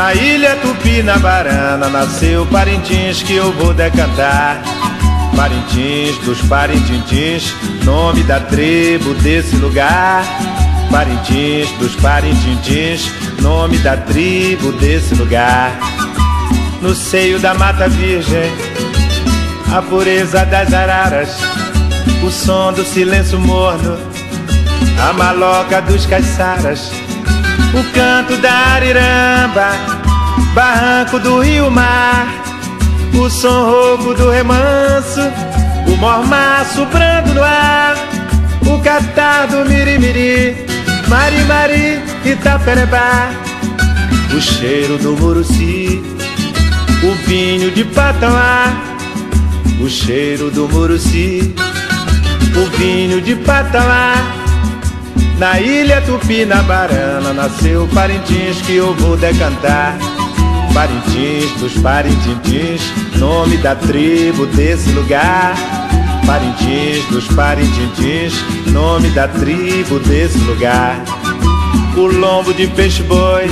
Na ilha Tupinabarana nasceu Parintins, que eu vou decantar. Parintins dos Parintintins, nome da tribo desse lugar. Parintins dos Parintintins, nome da tribo desse lugar. No seio da mata virgem, a pureza das araras, o som do silêncio morno, a maloca dos caiçaras, o canto da ariramba, barranco do rio-mar, o som rouco do remanso, o mormaço brando no ar, o catar do mirimiri, Mari-Mari, Itaperebá, o cheiro do Muruci, o vinho de Patauá, o cheiro do Muruci, o vinho de Patauá. Na ilha Tupinabarana nasceu Parintins, que eu vou decantar. Parintins dos Parintintins, nome da tribo desse lugar. Parintins dos Parintintins, nome da tribo desse lugar. O lombo de peixe-boi,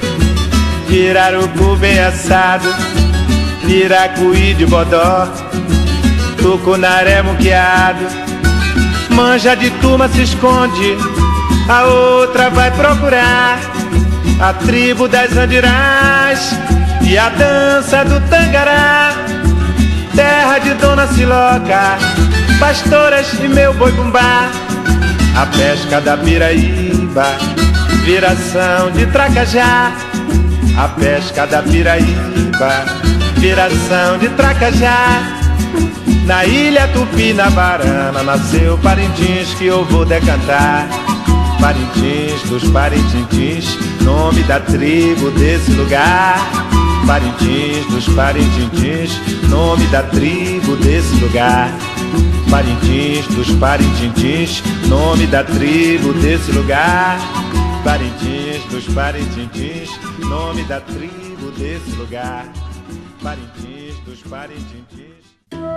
pirarucu bem assado, piracuí de bodó, tucunaré muqueado. Manja de turma se esconde, a outra vai procurar a tribo das Andirás e a dança do Tangará. Terra de Dona Siloca, pastoras e meu boi-bumbá, a pesca da Piraíba, viração de Tracajá. A pesca da Piraíba, viração de Tracajá. Na ilha Tupinabarana nasceu Parintins, que eu vou decantar. Parintins dos Parintintins, nome da tribo desse lugar. Parintins dos Parintintins, nome da tribo desse lugar. Parintins dos Parintintins, nome da tribo desse lugar. Parintins dos Parintintins, nome da tribo desse lugar. Parintins dos Parintintins.